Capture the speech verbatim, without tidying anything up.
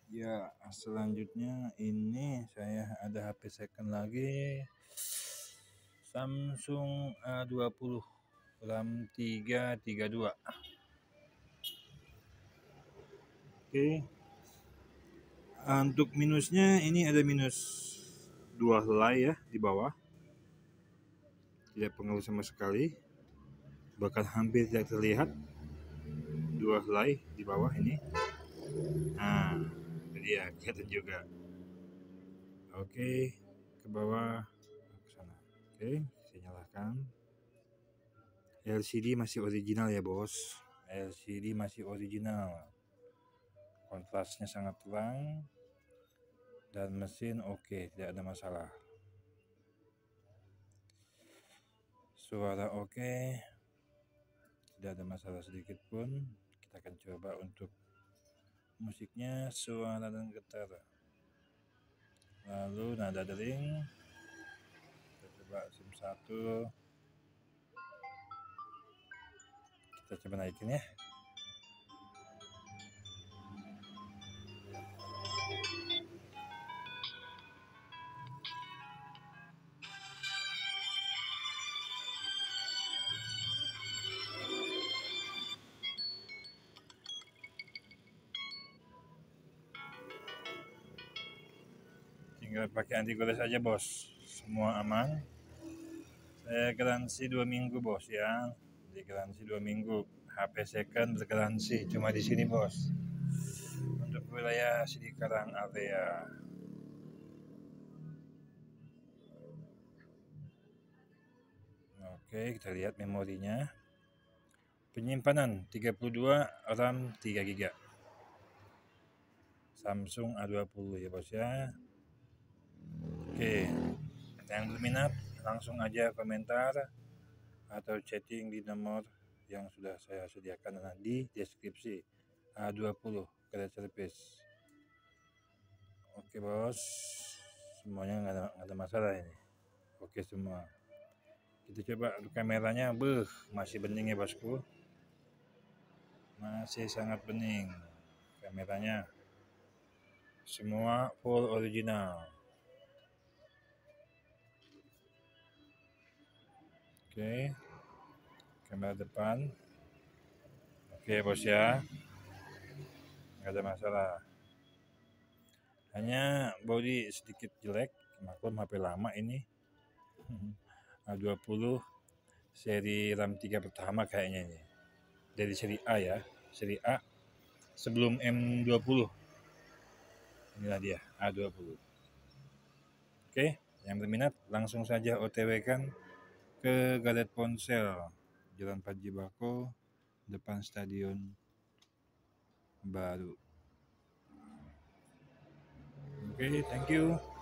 Ya, selanjutnya ini saya ada H P second lagi, Samsung A dua puluh RAM tiga tiga dua. Oke. Untuk minusnya ini ada minus dua helai ya di bawah. Tidak pengaruh sama sekali. Bahkan hampir tidak terlihat dua helai di bawah ini. Nah, itu dia kelihatan juga. Oke, ke bawah, ke sana. Oke, saya nyalakan. L C D masih original ya bos. L C D masih original. Kontrasnya sangat terang dan mesin oke, tidak ada masalah. Suara oke, tidak ada masalah sedikit pun. Kita akan coba untuk musiknya, suara dan getar. Lalu nada dering. Kita coba sim satu. Kita coba naikin ya. Tinggal pakai anti gores aja bos, semua aman. Saya garansi dua minggu bos ya, di garansi dua minggu. H P second bergaransi cuma di sini bos. Untuk wilayah Sidikarang area. Oke, kita lihat memorinya. Penyimpanan tiga puluh dua, RAM tiga giga. Samsung A dua puluh ya bos ya. Oke, yang berminat langsung aja komentar atau chatting di nomor yang sudah saya sediakan di deskripsi. A dua puluh Great Service. Oke bos, semuanya nggak ada, ada masalah ini. Oke semua. Kita coba kameranya, beuh, masih bening ya bosku. Masih sangat bening kameranya. Semua full original. Oke, kamera depan. Oke bos ya, nggak ada masalah. Hanya body sedikit jelek, maklum H P lama ini. A dua puluh seri RAM tiga pertama kayaknya ini. Dari seri A ya, seri A sebelum M dua puluh. Inilah dia A dua puluh. Oke, yang berminat langsung saja O T W kan ke Galet Ponsel, Jalan Panji Bako, depan Stadion Baru. Oke, thank you.